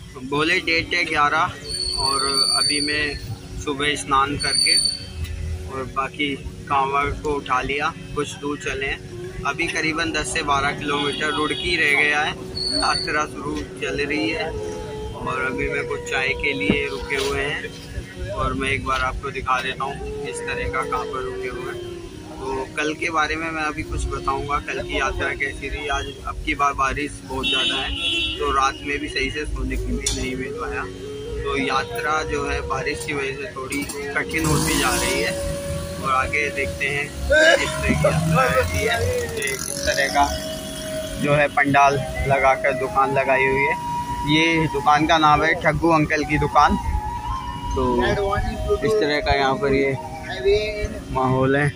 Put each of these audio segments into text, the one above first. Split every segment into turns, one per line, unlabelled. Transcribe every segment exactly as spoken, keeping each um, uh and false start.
बोले डेट है ग्यारह, और अभी मैं सुबह स्नान करके और बाकी कांवड़ को उठा लिया, कुछ दूर चले हैं। अभी करीबन दस से बारह किलोमीटर रुड़की रह गया है, यात्रा शुरू चल रही है। और अभी मैं कुछ चाय के लिए रुके हुए हैं और मैं एक बार आपको दिखा देता हूँ किस तरह का कहाँ पर रुके हुए हैं। तो कल के बारे में मैं अभी कुछ बताऊंगा, कल की यात्रा कैसी रही। आज अब की बार बारिश बहुत ज़्यादा है, तो रात में भी सही से सोने के लिए नहीं मिल पाया। तो यात्रा जो है बारिश की वजह से थोड़ी कठिन होती जा रही है। और आगे देखते हैं किस तरह की यात्रा रहती है। किस तरह का जो है पंडाल लगाकर दुकान लगाई हुई है। ये दुकान का नाम है ठग्गू अंकल की दुकान। तो इस तरह का यहाँ पर ये माहौल है।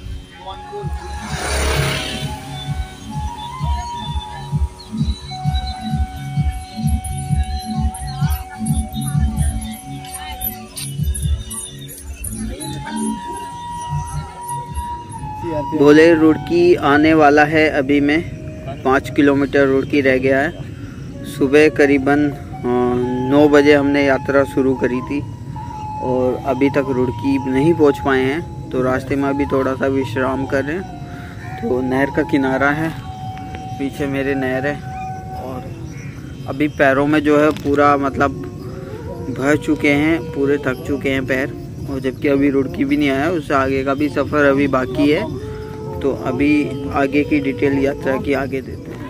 बोले रुड़की आने वाला है, अभी में पाँच किलोमीटर रुड़की रह गया है। सुबह करीबन नौ बजे हमने यात्रा शुरू करी थी और अभी तक रुड़की नहीं पहुंच पाए हैं। तो रास्ते में अभी थोड़ा सा विश्राम कर रहे हैं। तो नहर का किनारा है, पीछे मेरे नहर है। और अभी पैरों में जो है पूरा मतलब भर चुके हैं, पूरे थक चुके हैं पैर। और जबकि अभी रुड़की भी नहीं आया, उससे आगे का भी सफ़र अभी बाकी है। तो अभी आगे की डिटेल यात्रा की आगे देते हैं।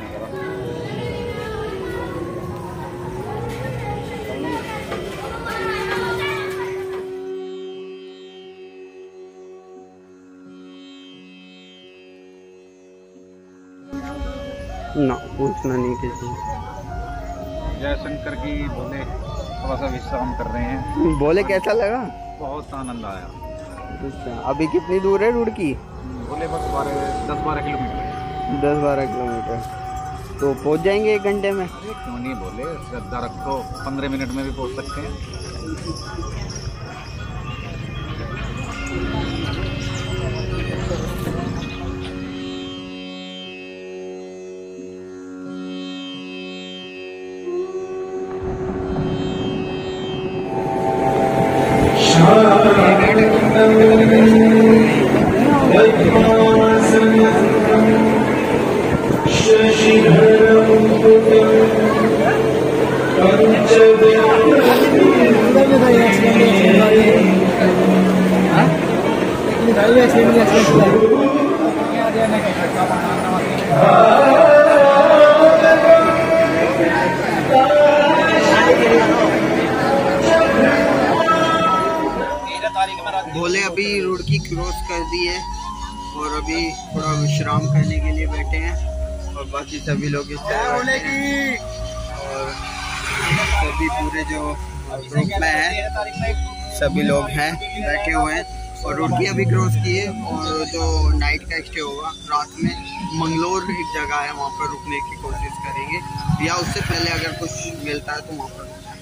ना पूछना नहीं किसी।
जय शंकर की। बोले थोड़ा सा विश्राम कर रहे हैं।
बोले कैसा लगा?
बहुत आनंद आया।
अच्छा, अभी कितनी दूर है रुड़की?
बोले बस बारह दस बारह किलोमीटर।
दस बारह किलोमीटर तो पहुंच जाएंगे एक घंटे में।
क्यों नहीं, बोले श्रद्धा रखो, पंद्रह मिनट में भी पहुंच सकते हैं।
भोले अभी रुड़की क्रॉस कर दी है और अभी थोड़ा विश्राम करने के लिए बैठे हैं। और बाकी सभी लोग इस तरह बैठे हैं और सभी पूरे जो ग्रुप में है सभी लोग हैं बैठे हुए हैं। और रुड़की अभी क्रॉस की है और जो नाइट का स्टे होगा रात में मंगलोर एक जगह है, वहाँ पर रुकने की कोशिश करेंगे, या उससे पहले अगर कुछ मिलता है तो वहाँ पर